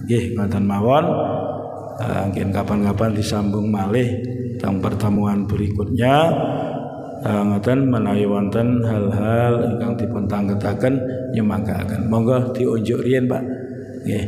Nggih, ngoten mawon. Mungkin kapan-kapan disambung malih tentang pertemuan berikutnya. Ngoten menawi wonten hal-hal ingkang dipun tanggetaken nyemanggaken. Monggo diunjuk riyen, Pak. Nggih.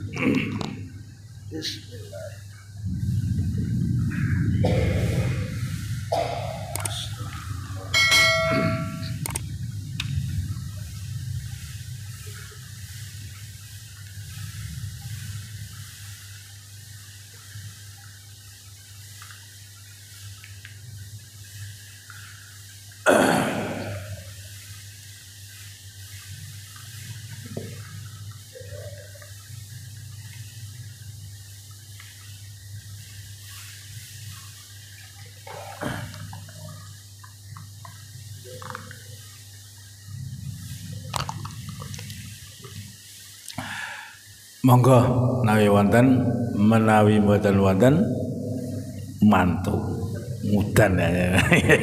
Monggo menawi mboten wonten mantu mudan ya.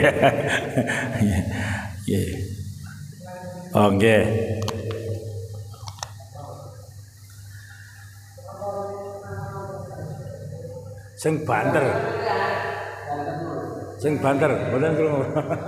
Nggih. Oh nggih. Sing banter mboten krungu.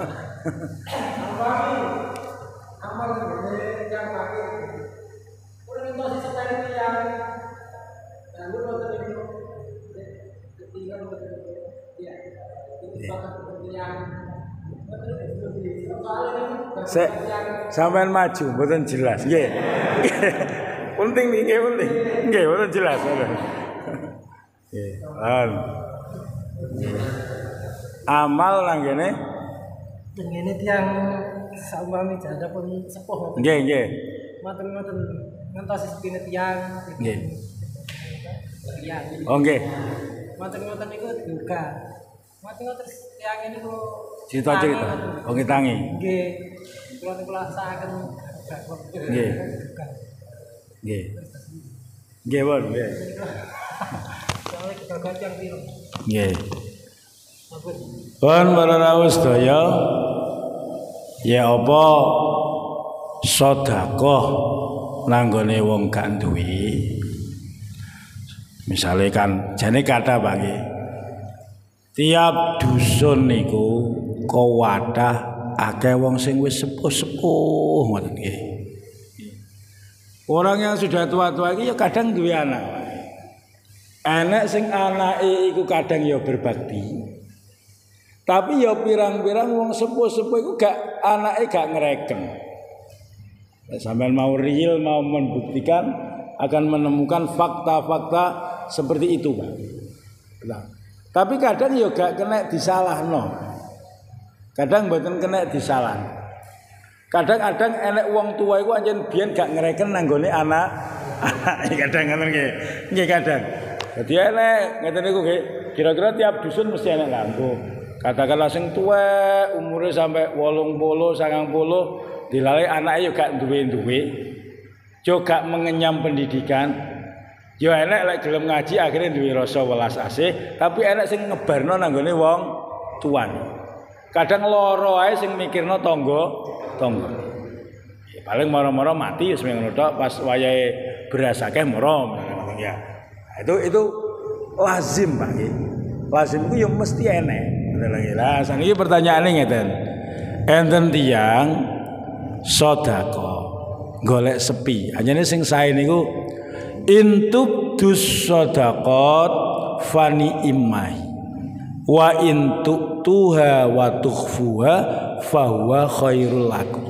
Sampean maju mboten jelas nggih. Penting nggih penting. Nggih mboten jelas. Nggih. Amal nang kene tengene tiyang saumpami janda pun sepuh. Nggih nggih. Maten-maten ngantos sepine tiyang. Nggih. Tiyang. Oh nggih. Maten-maten niku duka. Maten-maten tiyang niku cerita-cerita. Oh ngitangi. Nggih. Kula saken. Nggih. Nggih. Nggih, Bon, nggih. Nggih. Pun para rawuh sedaya ya apa sedekah nanggone wong gak duwe. Misale kan jane kata Pak nggih. Tiap dusun niku kawadah akeh wong sing wis sepuh-sepuh ngoten nggih. Orang yang sudah tua-tua iki ya kadang duwe anak. Anak sing anake iku kadang ya berbakti. Tapi ya pirang-pirang wong sepuh-sepuh iku gak anake gak ngereken. Sampeyan mau real mau membuktikan akan menemukan fakta-fakta seperti itu, Pak. Nah, tapi kadang ya gak kena disalahno. Kadang mboten kena disalahno. Kadang-kadang enek wong tua iku anjen biyen gak ngereken nanggone anak. Kadang ngoten nggih. Nggih kadang. Dadi enek ngeten niku nggih. Kira-kira tiap dusun mesti enek lampu. Katakanlah sing tuwek umure sampai 80, 90 dilale anake yo gak duwe-duwe. Jo gak mengenyam pendidikan. Yo enek lek gelem ngaji akhirnya duwe rasa welas asih, tapi enek sing ngebarno nanggone wong tuane. Kadang loro ae sing mikirno tangga. Ya, paling moro-moro mati wis ngono tok pas wayahe beras akeh moro ya. Itu lazim Pak nggih. Lazim ku yo mesti enek. Lah saniki pertanyaane ngeten. Enten tiyang sedekah golek sepi. Anjene sing sae niku intubdus shadaqat fani imai wa intuha wa tukhfuha fahuwa khairul lakum.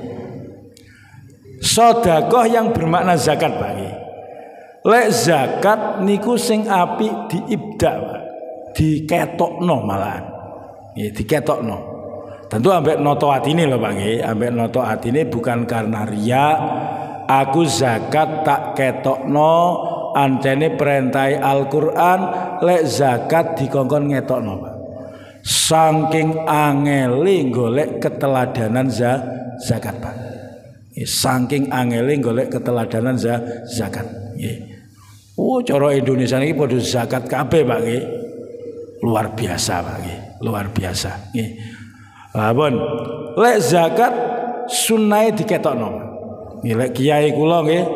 Sedekah yang bermakna zakat Pak. Lek zakat niku sing apik diibdak Pak. Diketokno malahan. Nggih, diketokno. Tentu ambek noto atine lho Pak nggih, ambek noto atine bukan karena riya. Aku zakat tak ketokno ancene perintai Al-Qur'an lek zakat dikongkon ngetokno Pak. Saking angeli golek keteladanan zakat Pak. Saking angeli golek keteladanan zakat. Oh, cara Indonesia ini padha zakat kabeh Pak nggih. Luar biasa Pak nggih, luar biasa nggih. Lah pun lek zakat sunnahe diketokno. Nggih lek kiai kula nggih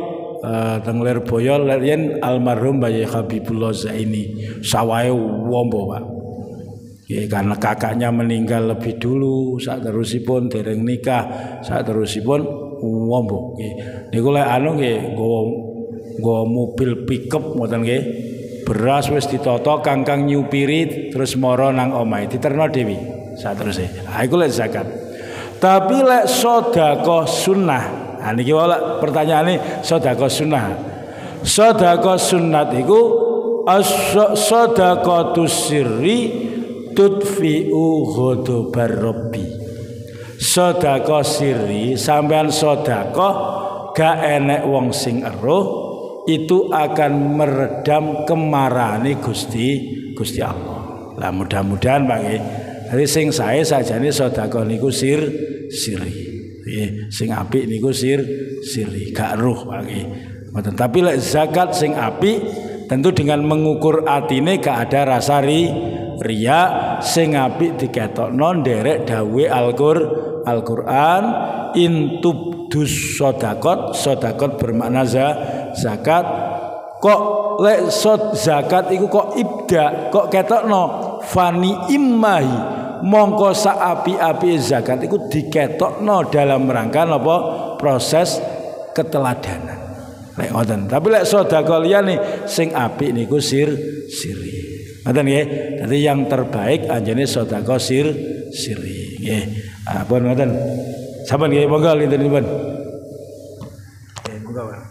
teng Lirboyo yen almarhum Bayi Habibullah Zaini sawahe wombo Pak. Ya, karena kakaknya meninggal lebih dulu, saat terusipun dereng nikah, saat terusipun wombo. Niku lek anu nggih nggawa mobil pickup ngoten nggih. Beras wis ditata kangkang nyupiri terus mara nang omahe diterno dewi saat terus. Iku lek zakat. Tapi lek sedekah sunnah. Nah niki wae pertanyaane sedekah sunnah. Sedekah sunnat iku as-sadaqatus sirri tudfi'u ghadabar rabbi. Sedekah sirri sampean sedekah gak enek wong sing eruh itu akan meredam kemarahane Gusti Allah. Lah mudah-mudahan Pak nggih. Jadi sing sae sajane sedekah niku sirri. Sing apik niku sirri, gak ruh Pak nggih. Tapi lek zakat sing apik tentu dengan mengukur atine gak ada rasa riya, sing apik diketokno nderek dawuhe Al-Qur'an intubdus sedekah bermakna zakat. Kok lek zakat iku kok ibda kok ketokno fani immahi mongko saapi-api zakat iku diketokno dalam rangka napa proses keteladanan. Lek ngoten. Tapi lek sedekah liyane sing apik niku sirri. Ngoten nggih. Dadi yang terbaik anjene sedekah sirri. Nggih. Pun ngoten. Sampun nggih monggo lintunipun. Nggih, monggo Pak.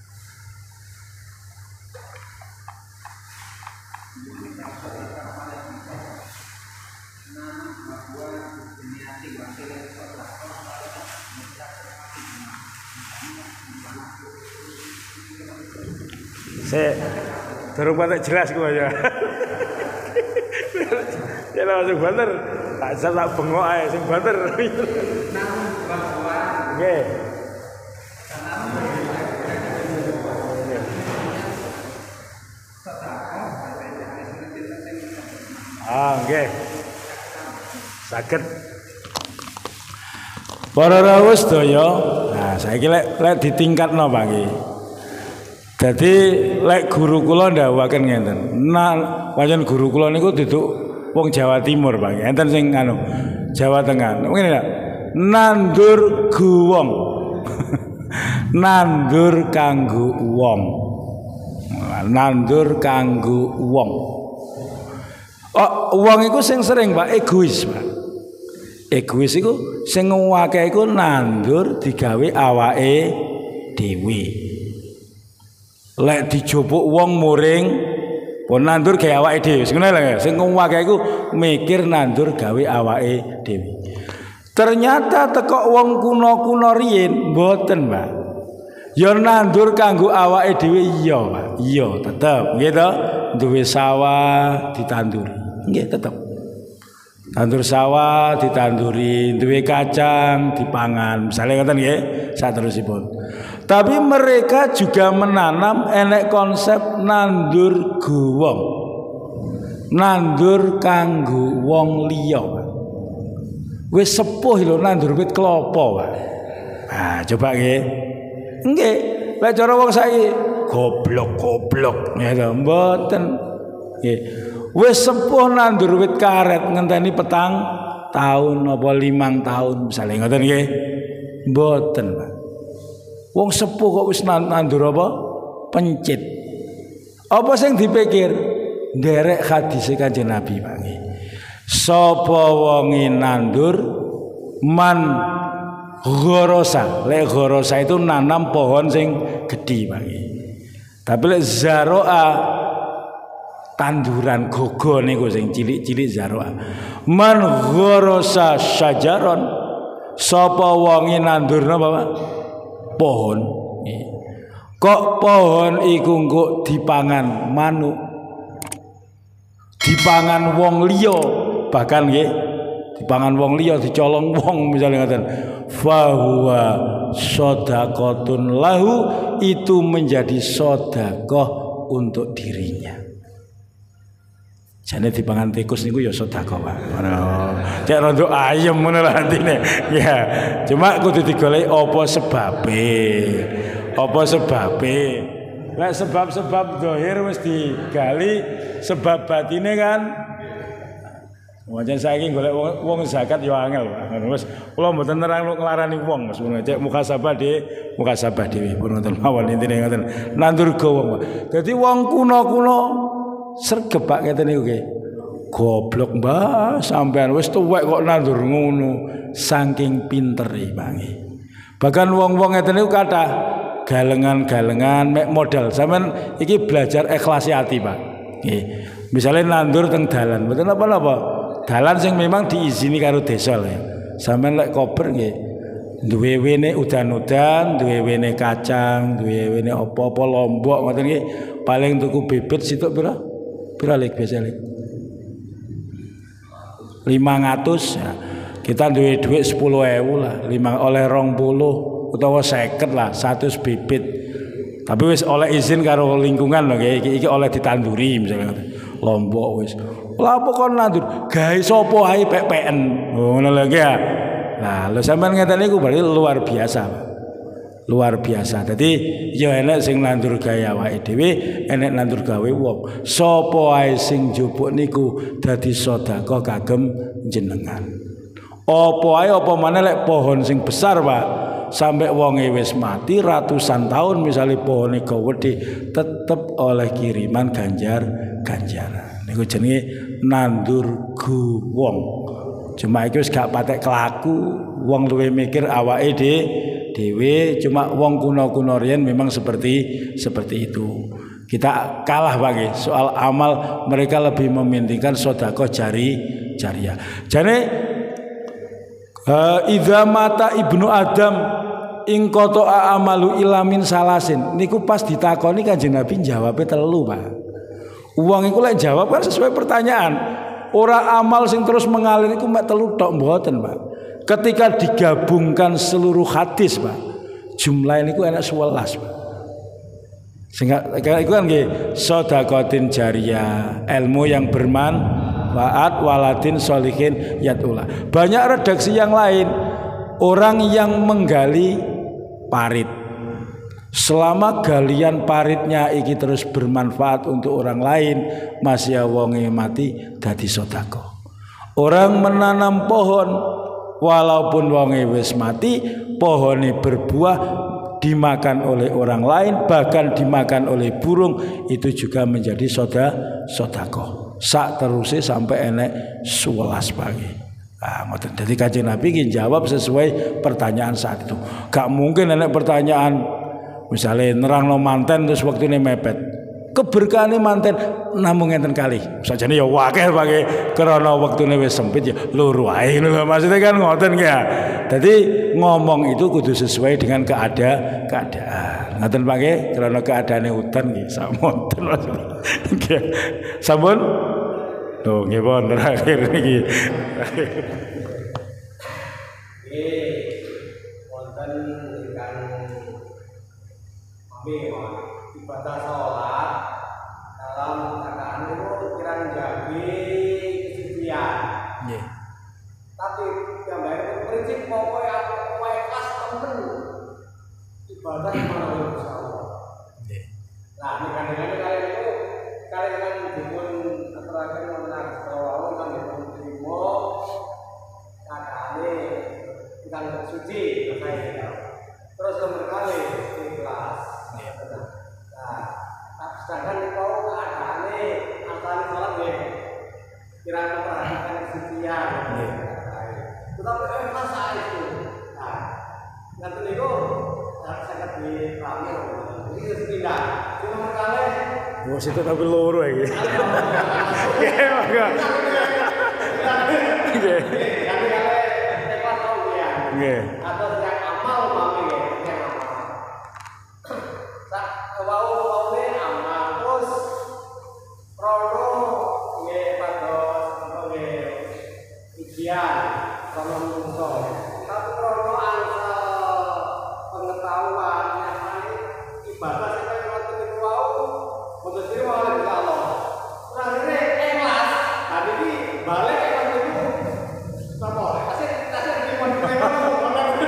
Saya durung patek jelas kok ya. Ya langsung banter. Tak bengok ae sing banter. Nggih. Nggih. Saged. Para rawuh sedaya, nah saiki lek ditingkatno Pak nggih. Jadi lek guru kula ndawuhaken ngenten. Nah, pancen guru kula niku duduk wong Jawa Timur, Pak. Enten sing anu Jawa Tengah. Ngene lho. Nandur guwong. Nandur kanggo wong. Nandur kanggo wong. Wong iku sing sering, Pak, egois, Pak. Egois iku sing ngakeh iku nandur digawe awake dhewe. Lek dijupuk wong muring pun nandur gawe awake dhewe. Sing ngene lho, sing ngakeh iku mikir nandur gawe awake dhewe. Ternyata teko wong kuno-kuno riyin mboten, Pak. Ya nandur kanggo awake dhewe iya, Pak. Iya, tetep nggih to. Duwe sawah ditanduri. Nggih, tetep. Tandur sawah ditanduri, duwe kacang dipangan. Misalnya ngoten nggih, saterusipun. Tapi mereka juga menanam enek konsep nandur guwong. Nandur kanggo wong liya. Wis sepuh lho nandur wit kelapa, Pak. Nah, coba nggih. Nggih, lek cara wong saiki goblok-goblok ya mboten. Nggih. Wis sepuh nandur wit karet ngenteni petang tahun apa 5 tahun misalnya ngoten nggih. Mboten, Pak. Wong sepuh kok wis nandur apa? Pencit. Apa sing dipikir? Nderek hadis Kanjeng Nabi, Pak nggih. Sapa wonge nandur man ghorosa. Lek ghorosa itu nanam pohon sing gedhi, Pak nggih. Tapi lek zaroa tanduran gogo niku sing cilik-cilik zaroa. Man ghorosa syajaron. Sapa wonge nandur napa, Pak? Pohon. Kok pohon iku engko dipangan manuk. Dipangan wong liya, bahkan nggih dipangan wong liya, dicolong wong misalnya ngoten. Fa huwa shadaqatun lahu, itu menjadi sedekah untuk dirinya. Jane dipangan tikus niku ya sedekah, Pak. Ngono. Cek rada ayem ngono lho atine. Ya, cuma kudu digoleki apa sebabe. apa sebabe. Lek sebab-sebab zahir wis digali, sebab batine kan wajan saiki golek wong zakat yo angel. Wis kula mboten nerangno nglarani wong Mas ngono cek mukhasabah dhewe pun ngoten mawon intine ngoten. Nandurga wong. Dadi wong kuno-kuno sregep Pak ngeten niku nggih. Goblok mbah sampean wis tuwek kok nandur ngono saking pintere Pak nggih. Bahkan wong-wong ngeten niku kathah galengan-galengan mek modal. Sampean iki belajar ikhlasi hati Pak. Nggih. Misale nandur teng dalan, mboten apa-apa. Dalan sing memang diizini karo desa ya. Sampeyan lek kober nggih duwe wene udan-udan, duwe wene kacang, duwe wene apa-apa lombok ngoten nggih. Paling tuku bibit situk pira? Pira lek biasa lek? 500 ya. Kita duwe dhuwit 10.000 lah, oleh 20 utawa 50 lah 100 bibit. Tapi wis oleh izin karo lingkungan lho nggih. Iki oleh ditanduri misalnya lombok wis. Lah apa kon nandur gawe sapa ae pek-peken. Ngono lho nggih ya. Nah, lho sampean ngeten niku berarti luar biasa. Luar biasa. Dadi ya enek sing nandur gawe awake dhewe, enek nandur gawe wong. Sapa ae sing njupuk niku dadi sedekah kagem jenengan. Apa ae apa maneh lek pohon sing besar, Pak. Sampai wonge wis mati ratusan tahun misalnya pohone gawedhe tetep oleh kiriman ganjaran. Niku jenenge nandur wong. Cuma iki wis gak patek kelaku, wong luwih mikir awake dhewe, cuma wong kuno-kuno riyen memang seperti itu. Kita kalah bagi soal amal, mereka lebih mementingkan sedekah jariyah. Jane idza mata ibnu Adam ing qata'a amalu ilamin salasin. Niku pas ditakoni Kanjeng Nabi jawabnya telu, Pak. Uang iku lek jawab kan sesuai pertanyaan. Ora amal sing terus mengalir iku mek telu tok mboten, Pak. Ketika digabungkan seluruh hadis, Pak, jumlah niku enak 11, Pak. Sehingga iku kan nggih sedekatin jariyah, ilmu yang bermanfaat, waladin sholihin yatula. Banyak redaksi yang lain, orang yang menggali parit. Selama galian paritnya iki terus bermanfaat untuk orang lain, masih wonge mati dadi sedekah. Orang menanam pohon walaupun wonge wis mati, pohone berbuah dimakan oleh orang lain, bahkan dimakan oleh burung, itu juga menjadi sedekah. Sak terusé sampai enek 11 pagi. Ah, ngoten. Jadi Kanjeng Nabi ingin jawab sesuai pertanyaan saat itu. Gak mungkin enek pertanyaan misalnya nerangno manten terus waktune mepet. Keberkahane manten namung ngenten kali. Sajane ya wakeh pakai krana wektune wis sempit ya loro ae lho maksudnya kan ngoten ya. Dadi ngomong itu kudu sesuai dengan keadaan. Ngoten pakai krana keadaane udan nggih samonten maksudnya. Sampun? Tuh nggih pun terakhir niki. Wonten ingkang ibadah sholat dalam keadaan itu kirang jaga kesucian. Yeah. Tapi yang baik prinsip pokoknya aku ikhlas temen ibadah melalui Insya Allah. Yeah. Nah, ini kadang-kadang kalian itu kalian dipun terakhir mengenal bahwa kan dipun terima keadaannya kita suci terus nomor kali ikhlas. Sedangkan kalau keadaannya antara sholat ya kira memperhatikan kesucian, tetapi masa itu, nah nanti itu harus sangat dipahami. Ini harus pindah. Cuma kali. Wah situ tapi loro ya. Ya maka. Oke. Nanti kali tepat tahu ya. Oke. Atau yang amal mami ya, yang amal. Tak kebau amal terus rono ya pados ujian sama musuh. Tapi rono angsa pengetahuan yang lain ibadah sampai waktu itu wow untuk terima oleh Allah. Nah ini ikhlas. Tadi ini balik waktu itu apa? Kasih terima.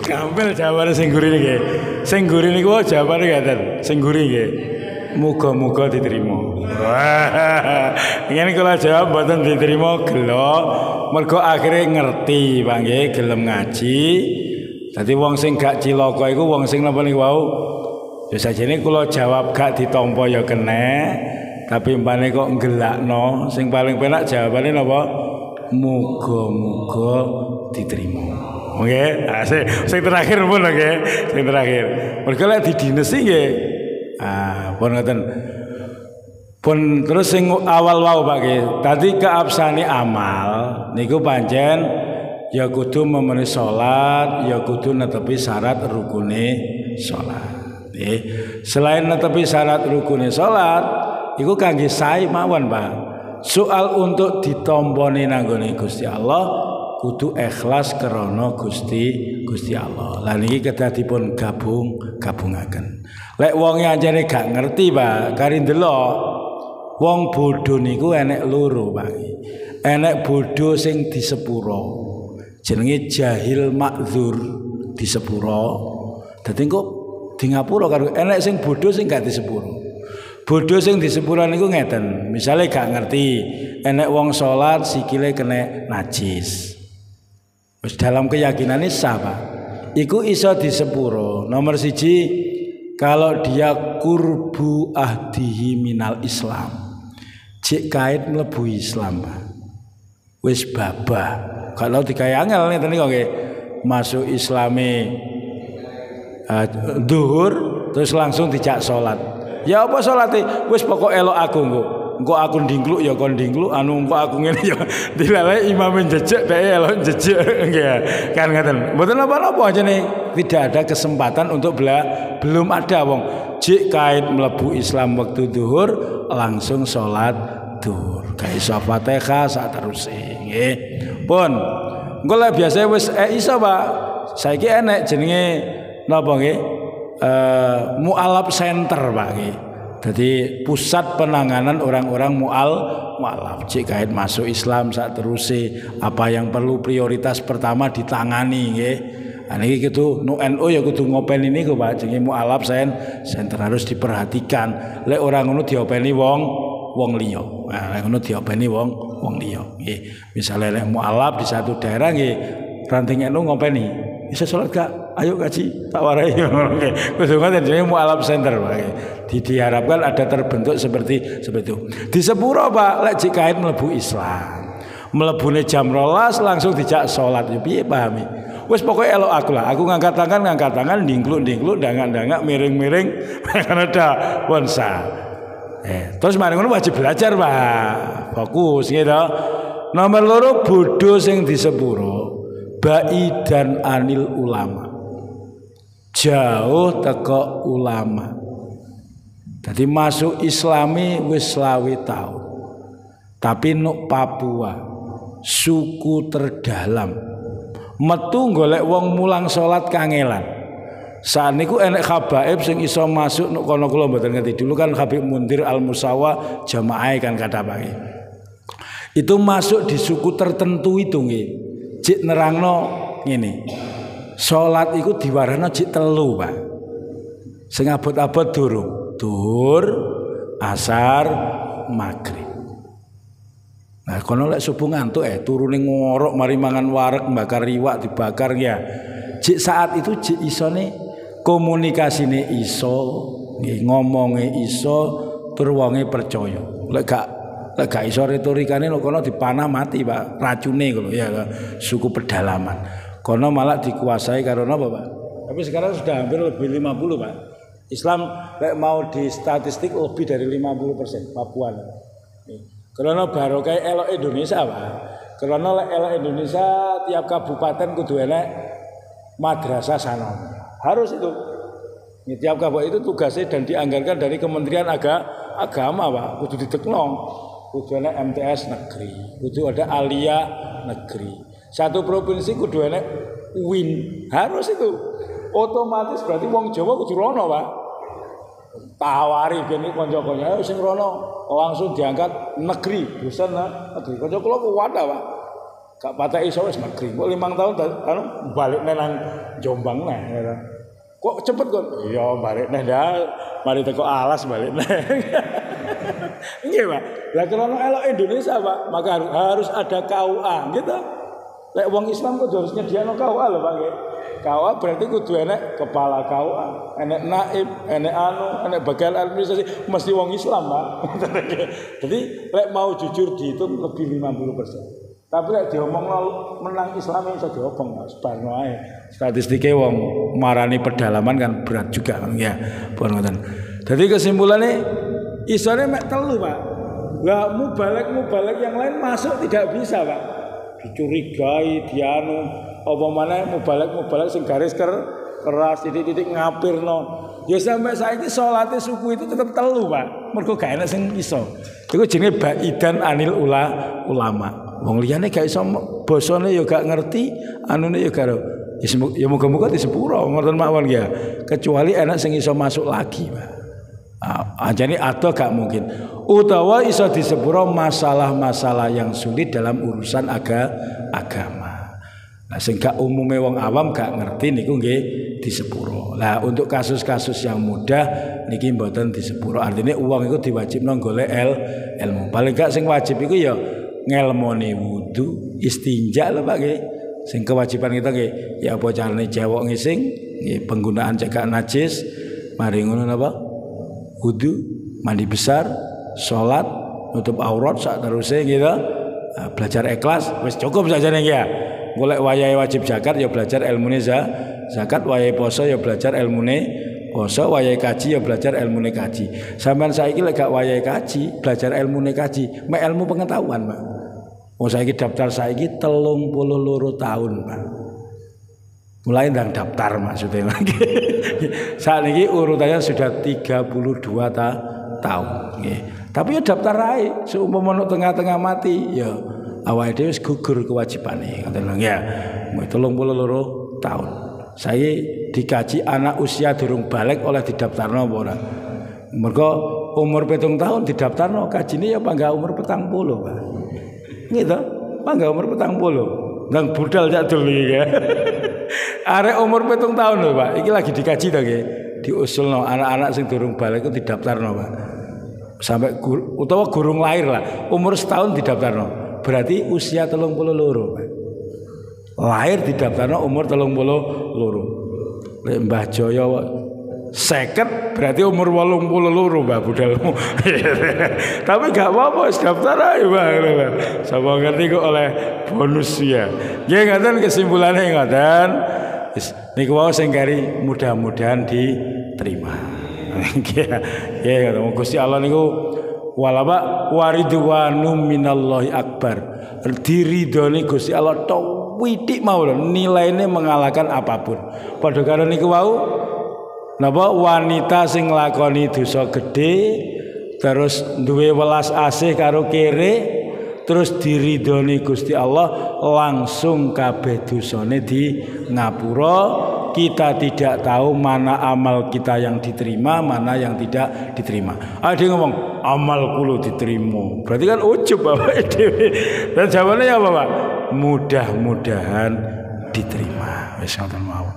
gampil jawabane sing gurine nggih. Sing gurine niku jawabane ngaten. Sing gurine nggih. Muga-muga diterima. Wah. Ngene kula jawab mboten diterima gelo. Mergo akhire ngerti, Pak nggih, gelem ngaji. Dadi wong sing gak cilaka iku wong sing napa niku wau. Ya sajane kula jawab gak ditampa ya kena. Tapi mbane kok nggelakno, sing paling penak jawabane napa? Muga-muga diterima. Oke, sing terakhir pun nggih, sing terakhir. Mergo lek didinesi nggih. Pun ngoten. Pun terus sing awal wau Pak nggih. Dadi keabsane amal niku pancen ya kudu memenuhi salat, ya kudu netepi syarat rukune salat. Nggih. Selain netepi syarat rukune salat, iku kangge sae mawon, Pak. Soal untuk ditompone nanggone Gusti Allah kudu ikhlas krana Gusti Allah. Lah niki kedah dipun gabungaken. Lek wong anjene gak ngerti, Pak, kari ndelok wong bodho niku enek loro, Pak. Enek bodho sing disepuro. Jenenge jahil makdzur disepuro. Dadi kok di ngapura karo enek sing bodho sing gak disepuro. Bodho sing disepuro niku ngeten. Misale gak ngerti, enek wong salat sikile kena najis. Wis dalam keyakinane sah, Pak. Iku iso disepuro. Nomor 1, kalau dia kurbu ahdihi minal Islam. Cek kait mlebu Islam, Pak. Wis babah. Kalau digawe angel ngeten niku nggih. Masuk Islame duhur terus langsung dijak salat. Ya apa salate? Wis pokok elok aku engko aku ndingkluk ya kon ndingkluk, engko aku ngene ya dilale imam jejeg dhek elok jejeg nggih. Kan ngoten. Mboten apa-apa ajane tidak ada kesempatan untuk belum ada wong jek kait mlebu Islam waktu duhur langsung salat duhur. Ga iso Fatihah sak teruse nggih. Pun engko lek biasa wis iso, Pak. Saiki enek jenenge napa nggih? Mu'alaf center, Pak nggih. Jadi pusat penanganan orang-orang mu'alaf. Cek kait masuk Islam sak teruse, apa yang perlu prioritas pertama ditangani nggih. Niki kudu NU ya kudu ngopeni niku, Pak. Jenenge mu'alaf center harus diperhatikan. Lek orang ngono diopeni wong liya. Nah, lek ngono diopeni wong liya nggih. Misale lek mu'alaf di satu daerah nggih, ranting NU ngopeni. Bisa salat gak? Ayo kaji tak warai. Kudu ngoten jenenge mu'alaf center, Pak. Diharapkan ada terbentuk seperti itu. Di sepuro, Pak, lek jek kait mlebu Islam. Mlebune jam 12 langsung dijak salat. Ya piye pahami? Wis pokoke elok aku lah. Aku ngangkat tangan, ndingkluk, dangak-dangak, miring-miring, ada ponsa. Terus mari ngono wajib belajar, Pak. Fokus gitu. Nomor 2 bodho sing di sepuro. Baidan anil ulama. Jauh teko ulama. Jadi masuk Islami wis 20 tahun. Tapi nuk Papua suku terdalam. Metu golek wong mulang salat kangelan. Saat niku enek habaib sing iso masuk nuk kono kula mboten ngerti. Dulu kan Habib Mundir Al Musawa jamaah kan kata Pak. Itu masuk di suku tertentu itu nggih. Cik nerangno ngene. Salat iku diwarana cik 3, Pak. Sing abot-abot durung. Duhur, asar, maghrib. Nah, kono lek subuh ngantuk turune ngorok mari mangan wareg bakar iwak dibakar ya. Cik saat itu cik isone komunikasine iso, ngomongnya iso, tur wonge percaya. Lek gak iso retorikane lho kono dipanah mati, Pak. Racune ngono ya, suku pedalaman. Kono malah dikuasai karo napa, Pak? Tapi sekarang sudah hampir lebih 50, Pak. Islam lek mau di statistik lebih dari 50% Papua. Karena barokah elok Indonesia, Pak. Karena lek elok Indonesia tiap kabupaten kudu enek madrasah sanawi. Harus itu. Ini tiap kabupaten itu tugasnya dan dianggarkan dari Kementerian Agama, Pak. Kudu ditekno. Kudu enek MTS negeri, kudu ada Alia negeri. Satu provinsi kudu enek UIN. Harus itu. Otomatis berarti wong Jawa kudu rono, Pak. Tawari ben iki kanca-kanca sing rono langsung diangkat negeri, dosen negeri. Kanca kula kuat, Pak. Gak patah iso wis negeri. Kok 5 tahun anu balik nang Jombang neh. Kok cepet kok? Ya balik neh dah. Mari teko alas balik neh. Nggih, Pak. Lah kalau elok Indonesia, Pak, maka harus ada KUA gitu. Lek wong Islam kudu harus nyediakno KUA lho, Pak. KUA berarti kudu enek kepala KUA, enek naib, enek enek bagian administrasi, mesti wong Islam, Pak. Jadi lek mau jujur dihitung lebih 50%. Tapi lek diomong menang Islam iso diobong, Pak. Sebarno ae. Statistike wong marani pedalaman kan berat juga kan ya. Pun ngoten. Jadi kesimpulannya isone mek telu, Pak. Lah mubalek yang lain masuk tidak bisa, Pak. Dicurigai, dianu apa maneh mubalek sing garis keras titik-titik ngapirno. Ya sampai saiki salate suku itu tetap telu, Pak. Mergo gak enak sing iso. Iku jenenge baidan anil ulama. Wong liyane gak iso basane ya gak ngerti, anune ya gak. Ya muga-muga di sepuro ngoten mawon ya. Kecuali enak sing iso masuk lagi, Pak. Jadi ada gak mungkin. Utawa iso di sepuro masalah-masalah yang sulit dalam urusan agama. Nah, sing gak umume wong awam gak ngerti niku nggih di sepuro. Lah untuk kasus-kasus yang mudah niki mboten di sepuro. Artinya uang itu diwajibno golek ilmu. Paling gak sing wajib iku ya ngelmoni wudu, istinja lho Pak nggih. Sing kewajiban kita nggih ya apa carane cewek ngising, nggih penggunaan cegah najis, mari ngono napa? Wudu, mandi besar, salat, nutup aurat sak teruse gitu. Nah, belajar ikhlas wis cukup sajane ya. Golek wayahe wajib zakat ya belajar ilmune zakat, wayahe poso ya belajar ilmune poso, wayahe kaji ya belajar ilmune kaji. Sampeyan saiki lek gak wayahe kaji, belajar ilmune kaji, mek ilmu pengetahuan, Pak. Oh saiki daftar saiki 32 tahun, Pak. Mulai ndang daftar maksudnya lagi. Saat ini urutannya sudah 32 tahun. Tapi ya daftar aja. Seumpama ono tengah-tengah mati, ya awake dhewe wis gugur kewajibane. Ngoten lho ya. 32 tahun. Saya dikaji anak usia durung balik oleh didaftarno apa ora. Mergo umur 7 tahun didaftarno kajine ya pangga umur 40, Pak. Gitu. Pangga umur 40. Nang budal cak dul iki ya. Arek umur 7 tahun lho, Pak. Iki lagi dikaji to nggih. Diusulno anak-anak sing durung balik itu didaftarno, Pak. Sampai utawa gurung lahir lah. Umur setahun didaftarno. Berarti usia 32, Pak. Lahir didaftarno umur 32. Lek Mbah Jaya 50 berarti umur 82, Mbah budalmu. Tapi gak apa-apa wis daftar ae, Mbah. Sapa ngerti kok oleh bonus ya. Nggih ngoten kesimpulannya ngoten. Niku wae sing kari mudah-mudahan diterima. Nggih, Gusti Allah niku walaba waridwanu minallahi akbar. Diridhoni Gusti Allah witik mawon nilaine mengalahkan apapun. Padha karo niku wau napa wanita sing nglakoni dosa gedhe terus duwe welas asih karo kere terus diridhoni Gusti Allah langsung kabeh dosane di ngapura. Kita tidak tahu mana amal kita yang diterima, mana yang tidak diterima. Ada yang ngomong amal kulo diterima, berarti kan ujub Bapak dhewe. Dan jawabannya apa, Pak? Mudah-mudahan diterima. Wis ngoten mawon.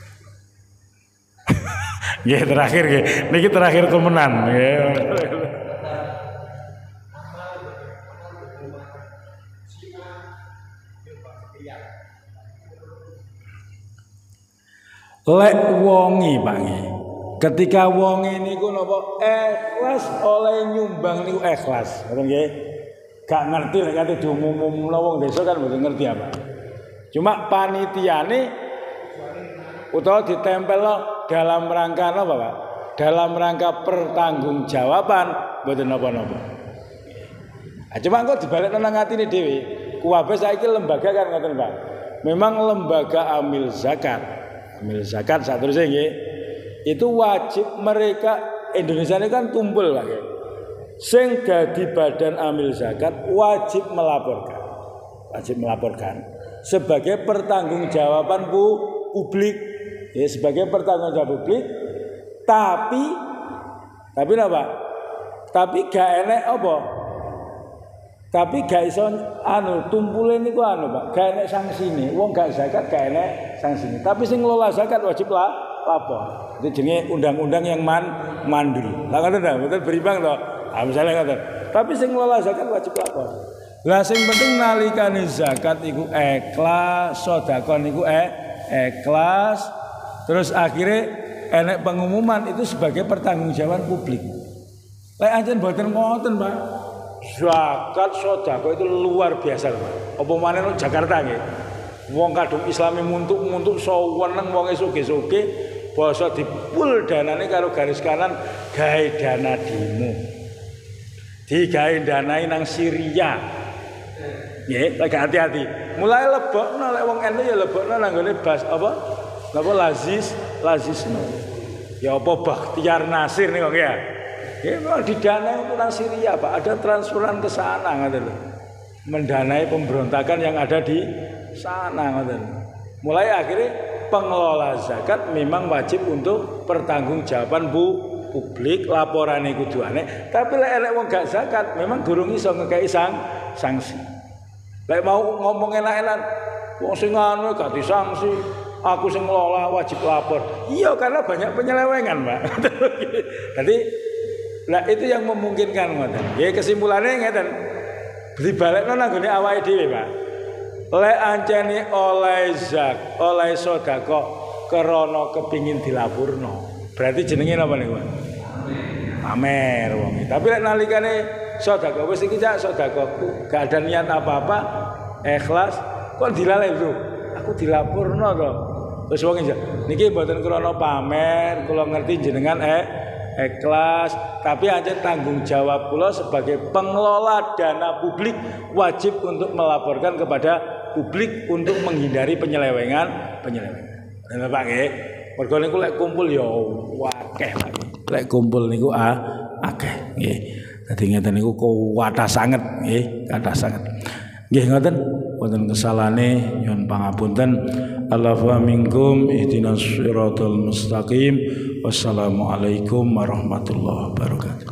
Nggih terakhir nggih. Niki terakhir temenan nggih. Lek wongi Pak nggih. Ketika wongi niku napa ikhlas oleh nyumbang niku ikhlas. Ngoten nggih. Gak ngerti lek kate diumum-umumno wong desa kan mboten ngerti apa. Cuma panitiane utawa ditempelno dalam rangka napa, Pak? Dalam rangka pertanggungjawaban mboten napa-napa. Cuma kok dibalik nang atine dhewe. Kuwabe saiki lembaga kan ngoten, Pak. Memang lembaga amil zakat saat terus nggih itu wajib mereka Indonesia ini kan tumpul Pak. Sing dadi badan amil zakat wajib melaporkan sebagai pertanggungjawaban publik ya, sebagai pertanggungjawaban publik tapi apa? Tapi gak enek apa? Tapi gak iso tumpule niku Pak, gak enek sanksine. Wong gak zakat gak enek sanksine. Tapi sing ngelola zakat wajib lapor. Itu jenenge undang-undang yang mandul. Lah ngoten ta, mboten berimbang to. Misalnya ngoten. Tapi sing ngelola zakat wajib lapor. Lah sing penting nalikane zakat iku ikhlas, sedekah niku ikhlas. Terus akhirnya enek pengumuman itu sebagai pertanggungjawaban publik. Lek anjen mboten ngoten, Pak. Zakat sedekah itu luar biasa, Pak. Apa maneh nang Jakarta nggih. Wong kadung Islami muntuk-muntuk saweneng wong sugih-sugih basa dipul danane karo garis kanan gawe dana demo. Digawe danai nang Syria. Nggih, lek hati-hati. Mulai lebokno lek wong NU ya lebokno nang gone bas apa? Napa lazisno. Ya apa Bakhtiar Nasir nih kok ya. Ya memang didanai untuk nang Syria, Pak. Ada transferan ke sana ngoten lho. Mendanai pemberontakan yang ada di sana ngoten. Mulai akhirnya pengelola zakat memang wajib untuk pertanggungjawaban publik, laporane kudu aneh. Tapi lek elek wong gak zakat memang durung iso ngekeki sanksi. Lek mau ngomong enak-enak wong sing anu gak disanksi, aku sing ngelola wajib lapor. Iya karena banyak penyelewengan, Pak. Jadi nah itu yang memungkinkan ngoten. Ya kesimpulannya ngeten. Dibalekno nang gone awake dhewe, Pak. Lek ancene oleh sedekah krana kepingin dilapurno. Berarti jenenge napa niku, Pak? Pamer wong. Tapi lek nalikane sedekah wis iki cak sedekahku, gak ada niat apa-apa, ikhlas, kok dilaleh lho. Aku dilapurno to. Terus wong niki mboten krana pamer, kula ngerti jenengan ikhlas, tapi aja tanggung jawab kula sebagai pengelola dana publik wajib untuk melaporkan kepada publik untuk menghindari penyelewengan. Bener Pak nggih. Mergo niku lek kumpul ya akeh Pak. Lek kumpul niku akeh nggih. Dadi ngeten niku kuwatah sanget nggih, kathah sanget. Nggih ngoten, wonten kesalane nyuwun pangapunten. Allahu minkum ihdinas siratal mustaqim. Wassalamualaikum warahmatullahi wabarakatuh.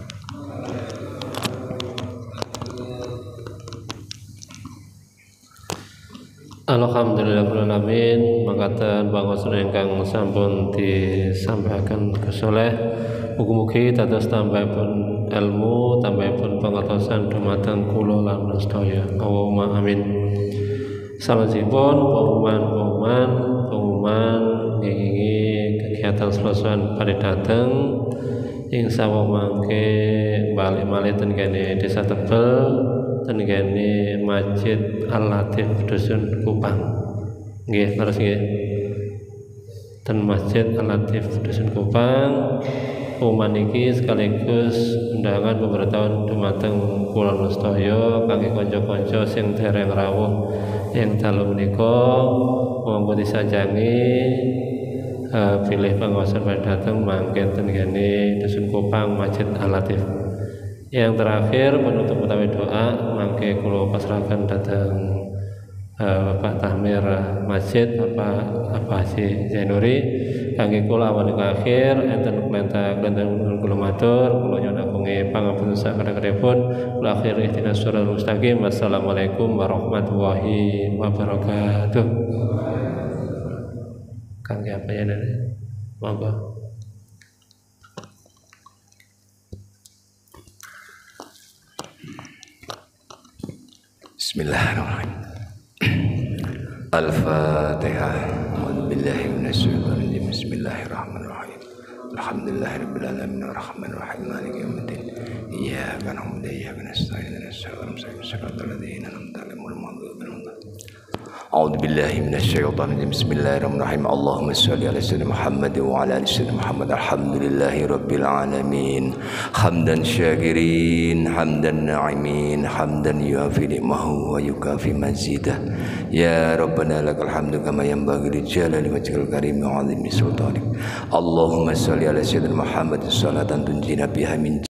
Alhamdulillahirrahmanirrahim. Mangkatan pangosten ingkang sampun disampaikan kesoleh, mugi-mugi dados tambahipun ilmu, tambahipun pengetahuan dumateng kula lan sedaya. Allahumma amin. Salajengipun pengumuman nggih kegiatan selesai pada dateng ing sawo mangke balik-balik ten kene Desa Tebel, ten kene Masjid Al-Latif Dusun Kupang. Nggih, terus nggih. Ten Masjid Al-Latif Dusun Kupang. Pengumuman iki sekaligus undangan pemberitahuan dumateng kula sedaya kangge kanca-kanca sing dereng rawuh ing dalu menika monggo disajangi pilih pengawasan pada datang mangke ten kene Dusun Kupang Masjid Al-Latif. Yang terakhir menutup utawi doa mangke kula pasrahaken dhateng Bapak Tahmir Masjid Bapak Haji Zainuri kangge kula awal akhir enten klentang kula matur kula nyuwun agunge pangapunten sakadheripun kula akhir ihdinas siratal mustaqim. Wassalamualaikum warahmatullahi wabarakatuh. Kangge apa ya dari monggo. Bismillahirrahmanirrahim. Al-Fatihah. A'udzu billahi minasyaitonir rajim. Bismillahirrahmanirrahim. Alhamdulillahirabbil alamin arrahmanir rahim maliki yaumiddin. Iyyaka na'budu wa iyyaka nasta'in ihdinas siratal ladzina an'amta 'alaihim ghairil maghdubi 'alaihim. A'udzu billahi minasyaitonir rajim. Bismillahirrahmanirrahim. Allahumma shalli ala sayyidina Muhammad wa ala ali sayyidina Muhammad. Alhamdulillahirabbil alamin. Hamdan syakirin, hamdan na'imin, hamdan yuafi ni'mahu wa yukafi mazidah. Ya Rabbana lakal hamdu kama yanbaghi li jalali wajhikal karim wa 'azimi sultanik. Allahumma shalli ala sayyidina Muhammad salatan tunjina biha min